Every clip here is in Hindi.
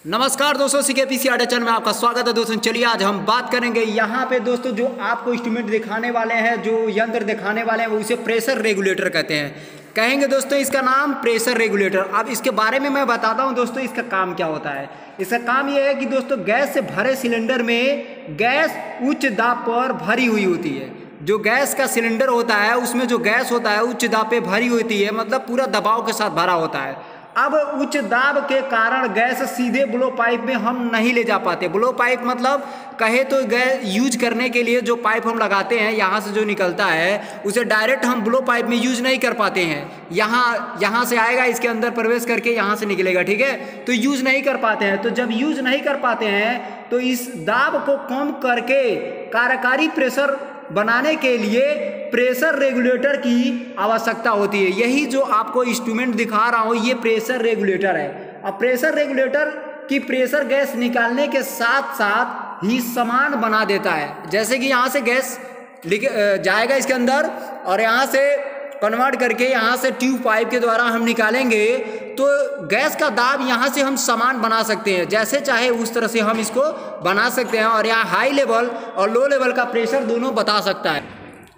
नमस्कार दोस्तों, सीकेपीसी आर्ट चैनल में आपका स्वागत है। दोस्तों चलिए आज हम बात करेंगे यहाँ पे दोस्तों जो आपको इंस्ट्रूमेंट दिखाने वाले हैं, जो यंत्र दिखाने वाले हैं वो इसे प्रेशर रेगुलेटर कहते हैं। कहेंगे दोस्तों इसका नाम प्रेशर रेगुलेटर। अब इसके बारे में मैं बताता हूँ दोस्तों इसका काम क्या होता है। इसका काम ये है कि दोस्तों गैस से भरे सिलेंडर में गैस उच्च दाब पर भरी हुई होती है। जो गैस का सिलेंडर होता है उसमें जो गैस होता है उच्च दाब पे भरी होती है, मतलब पूरा दबाव के साथ भरा होता है। अब उच्च दाब के कारण गैस सीधे ब्लो पाइप में हम नहीं ले जा पाते। ब्लो पाइप मतलब कहे तो गैस यूज करने के लिए जो पाइप हम लगाते हैं यहाँ से जो निकलता है उसे डायरेक्ट हम ब्लो पाइप में यूज नहीं कर पाते हैं। यहाँ से आएगा, इसके अंदर प्रवेश करके यहाँ से निकलेगा, ठीक है, तो यूज नहीं कर पाते हैं। तो जब यूज नहीं कर पाते हैं तो इस दाब को कम करके कार्यकारी प्रेशर बनाने के लिए प्रेशर रेगुलेटर की आवश्यकता होती है। यही जो आपको इंस्ट्रूमेंट दिखा रहा हूँ ये प्रेशर रेगुलेटर है। अब प्रेशर रेगुलेटर की प्रेशर गैस निकालने के साथ साथ ही समान बना देता है। जैसे कि यहाँ से गैस जाएगा इसके अंदर और यहाँ से कन्वर्ट करके यहाँ से ट्यूब पाइप के द्वारा हम निकालेंगे तो गैस का दाब यहाँ से हम समान बना सकते हैं। जैसे चाहे उस तरह से हम इसको बना सकते हैं और यहाँ हाई लेवल और लो लेवल का प्रेशर दोनों बता सकता है।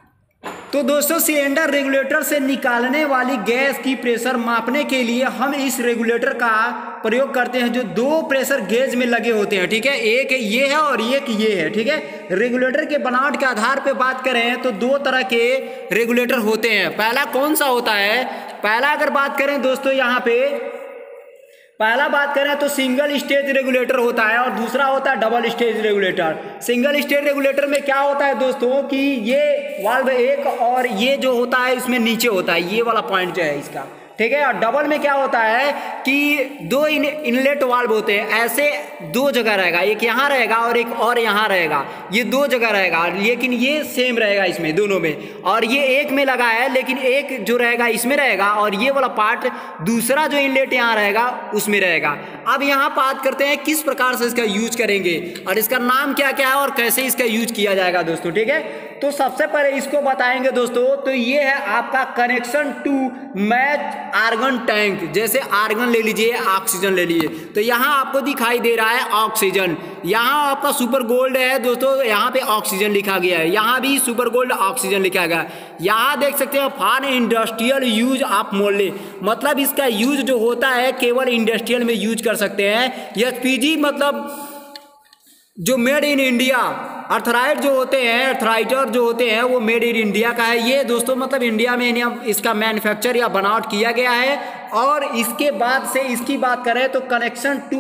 तो दोस्तों सिलेंडर रेगुलेटर से निकालने वाली गैस की प्रेशर मापने के लिए हम इस रेगुलेटर का प्रयोग करते हैं जो दो प्रेशर गेज में लगे होते हैं, ठीक है। एक ये है और एक ये है, ठीक है। रेगुलेटर के बनावट के आधार पे बात करें तो दो तरह के रेगुलेटर होते हैं। पहला कौन सा होता है? पहला अगर बात करें दोस्तों यहाँ पे पहला बात करें तो सिंगल स्टेज रेगुलेटर होता है और दूसरा होता है double stage regulator. Single stage regulator में क्या होता है दोस्तों कि ये वाल्व एक और ये जो होता है इसमें नीचे होता है, ये वाला पॉइंट जो है इसका, ठीक है। और डबल में क्या होता है कि दो इनलेट वाल्व होते हैं, ऐसे दो जगह रहेगा, एक यहाँ रहेगा और एक और यहाँ रहेगा, ये दो जगह रहेगा, लेकिन ये सेम रहेगा इसमें दोनों में। और ये एक में लगा है लेकिन एक जो रहेगा इसमें रहेगा और ये वाला पार्ट दूसरा जो इनलेट यहाँ रहेगा उसमें रहेगा। अब यहाँ बात करते हैं किस प्रकार से इसका यूज करेंगे और इसका नाम क्या क्या है और कैसे इसका यूज किया जाएगा दोस्तों, ठीक है। तो सबसे पहले इसको बताएंगे दोस्तों। तो ये है आपका connection to match argon tank. जैसे आर्गन ले लीजिए, ऑक्सीजन ले लीजिए, तो यहाँ आपको दिखाई दे रहा है ऑक्सीजन, यहाँ आपका सुपर गोल्ड है दोस्तों, यहाँ पे ऑक्सीजन लिखा गया है, यहाँ भी सुपर गोल्ड ऑक्सीजन लिखा गया है। यहाँ देख सकते हैं फॉर इंडस्ट्रियल यूज ऑफ मोले, मतलब इसका यूज जो होता है केवल इंडस्ट्रियल में यूज कर सकते हैं। एचपीजी मतलब जो मेड इन इंडिया, अर्थराइट जो होते हैं, अर्थराइटर जो होते हैं वो मेड इन इंडिया का है। ये दोस्तों मतलब इंडिया में इसका मैन्युफैक्चर या बनावट किया गया है। और इसके बाद से इसकी बात करें तो connection to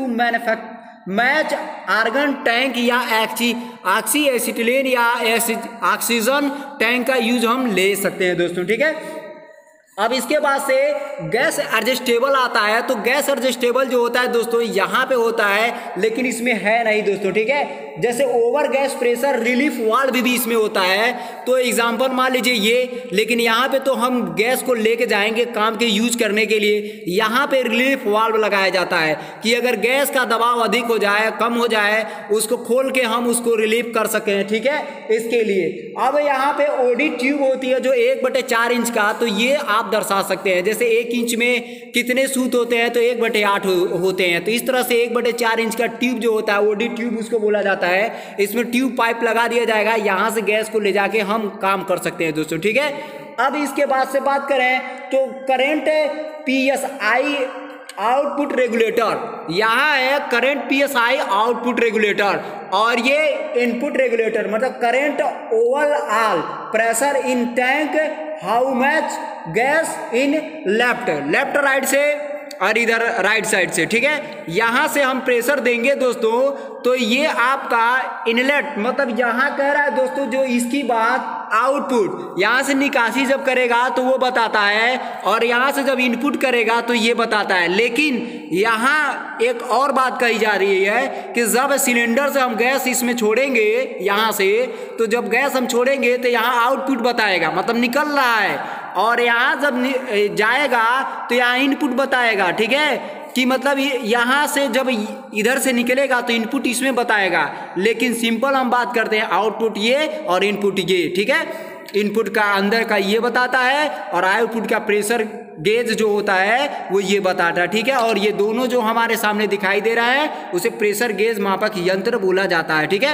match argon tank या ऑक्सी एसिटिलीन या ऑक्सीजन टैंक का यूज हम ले सकते हैं दोस्तों, ठीक है। अब इसके बाद से गैस एडजस्टेबल आता है। तो गैस एडजस्टेबल जो होता है दोस्तों यहाँ पे होता है लेकिन इसमें है नहीं दोस्तों, ठीक है। जैसे over gas pressure relief valve भी इसमें होता है। तो एग्जांपल मान लीजिए ये, लेकिन यहाँ पे तो हम गैस को लेके जाएंगे काम के यूज करने के लिए, यहाँ पे रिलीफ वाल्व लगाया जाता है कि अगर गैस का दबाव अधिक हो जाए, कम हो जाए, उसको खोल के हम उसको रिलीफ कर सकें, ठीक है, इसके लिए। अब यहाँ पे ओडी ट्यूब होती है जो 1/4 इंच का, तो ये आप दर्शा सकते हैं। जैसे 1 इंच में कितने सूत होते हैं तो 1/8 होते हैं, तो इस तरह से 1/4 इंच का ट्यूब जो होता है ओडी ट्यूब उसको बोला जाता है। इसमें ट्यूब पाइप लगा दिया जाएगा, यहाँ से गैस को ले जाके हम काम कर सकते हैं दोस्तों, ठीक है। अब इसके बाद से बात करें तो करंट पीएसआई आउटपुट रेगुलेटर, यहाँ है करंट पीएसआई आउटपुट रेगुलेटर और ये इनपुट रेगुलेटर, मतलब current overall pressure in tank, how much gas in left right से और इधर राइट साइड से, ठीक है। यहाँ से हम प्रेशर देंगे दोस्तों तो ये आपका इनलेट, मतलब यहाँ कह रहा है दोस्तों जो इसकी बात आउटपुट, यहाँ से निकासी जब करेगा तो वो बताता है और यहाँ से जब इनपुट करेगा तो ये बताता है। लेकिन यहाँ एक और बात कही जा रही है कि जब सिलेंडर से हम गैस इसमें छोड़ेंगे यहाँ से, तो जब गैस हम छोड़ेंगे तो यहाँ आउटपुट बताएगा, मतलब निकल रहा है, और यहाँ जब जाएगा तो यहाँ इनपुट बताएगा, ठीक है, कि मतलब यहाँ से जब इधर से निकलेगा तो इनपुट इसमें बताएगा। लेकिन सिंपल हम बात करते हैं आउटपुट ये और इनपुट ये, ठीक है। इनपुट का अंदर का ये बताता है और आउटपुट का प्रेशर गेज जो होता है वो ये बताता है, ठीक है। और ये दोनों जो हमारे सामने दिखाई दे रहा है उसे प्रेशर गेज मापक यंत्र बोला जाता है, ठीक है।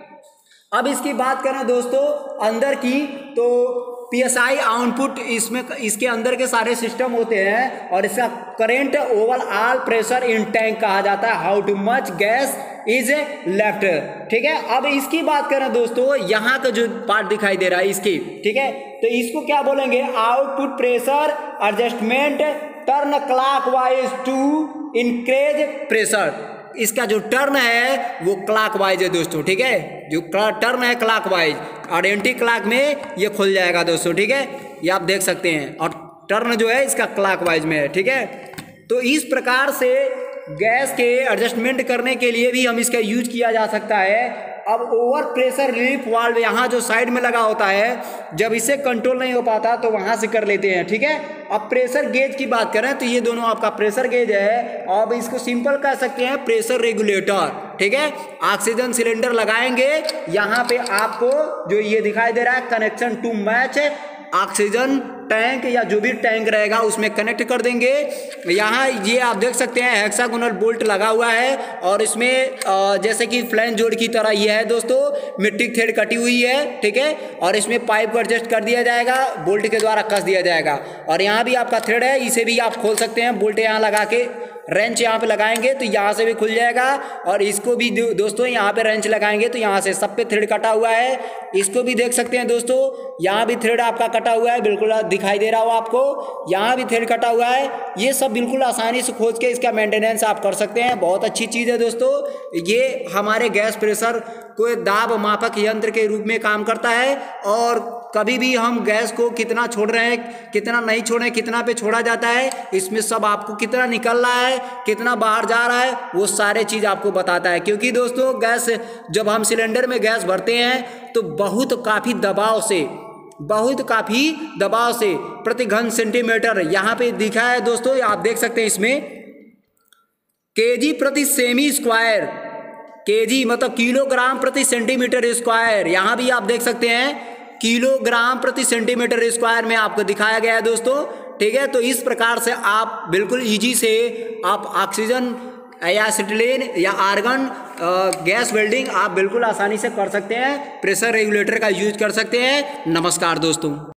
अब इसकी बात करें दोस्तों अंदर की, तो पीएसआई आउटपुट इसमें इसके अंदर के सारे सिस्टम होते हैं और इसका current overall pressure in tank कहा जाता है, how to much gas is left, ठीक है। अब इसकी बात करें दोस्तों, यहाँ का जो पार्ट दिखाई दे रहा है इसकी, ठीक है, तो इसको क्या बोलेंगे, output pressure adjustment turn clockwise to increase pressure. इसका जो टर्न है वो क्लॉकवाइज है दोस्तों, ठीक है, जो टर्न है क्लॉकवाइज और एंटी क्लॉक में ये खुल जाएगा दोस्तों, ठीक है, ये आप देख सकते हैं, और टर्न जो है इसका क्लॉकवाइज में है, ठीक है। तो इस प्रकार से गैस के एडजस्टमेंट करने के लिए भी हम इसका यूज किया जा सकता है। अब ओवर प्रेशर रिलीफ वाल्व यहाँ जो साइड में लगा होता है, जब इसे कंट्रोल नहीं हो पाता तो वहाँ से कर लेते हैं, ठीक है। अब प्रेशर गेज की बात करें तो ये दोनों आपका प्रेशर गेज है, अब इसको सिंपल कह सकते हैं प्रेशर रेगुलेटर, ठीक है। ऑक्सीजन सिलेंडर लगाएंगे, यहाँ पे आपको जो ये दिखाई दे रहा है connection to match oxygen tank या जो भी टैंक रहेगा उसमें कनेक्ट कर देंगे। यहाँ ये आप देख सकते हैं हेक्सागोनल बोल्ट लगा हुआ है और इसमें जैसे कि फ्लैंज जोड़ की तरह ये है दोस्तों, मेट्रिक थ्रेड कटी हुई है, ठीक है, और इसमें पाइप को एडजस्ट कर दिया जाएगा, बोल्ट के द्वारा कस दिया जाएगा। और यहाँ भी आपका थ्रेड है, इसे भी आप खोल सकते हैं, बोल्ट यहाँ लगा के रेंच यहाँ पे लगाएंगे तो यहाँ से भी खुल जाएगा, और इसको भी दोस्तों यहाँ पे रेंच लगाएंगे तो यहाँ से सब पे थ्रेड कटा हुआ है, इसको भी देख सकते हैं दोस्तों, यहाँ भी थ्रेड आपका कटा हुआ है, बिल्कुल दिखाई दे रहा हो आपको, यहाँ भी थ्रेड कटा हुआ है। ये सब बिल्कुल आसानी से खोज के इसका मेंटेनेंस आप कर सकते हैं, बहुत अच्छी चीज़ है दोस्तों। ये हमारे गैस प्रेशर को दाब मापक यंत्र के रूप में काम करता है, और कभी भी हम गैस को कितना छोड़ रहे हैं, कितना नहीं छोड़ रहे हैं, कितना पे छोड़ा जाता है, इसमें सब आपको कितना निकल रहा है, कितना बाहर जा रहा है, वो सारे चीज़ आपको बताता है। क्योंकि दोस्तों गैस जब हम सिलेंडर में गैस भरते हैं तो बहुत काफ़ी दबाव से प्रति घन सेंटीमीटर यहाँ पे दिखा है दोस्तों, आप देख सकते हैं इसमें केजी प्रति सेमी स्क्वायर, केजी मतलब किलोग्राम प्रति सेंटीमीटर स्क्वायर, यहाँ भी आप देख सकते हैं किलोग्राम प्रति सेंटीमीटर स्क्वायर में आपको दिखाया गया है दोस्तों, ठीक है। तो इस प्रकार से आप बिल्कुल इजी से आप ऑक्सीजन या acetylene या आर्गन गैस वेल्डिंग आप बिल्कुल आसानी से कर सकते हैं, प्रेशर रेगुलेटर का यूज कर सकते हैं। नमस्कार दोस्तों।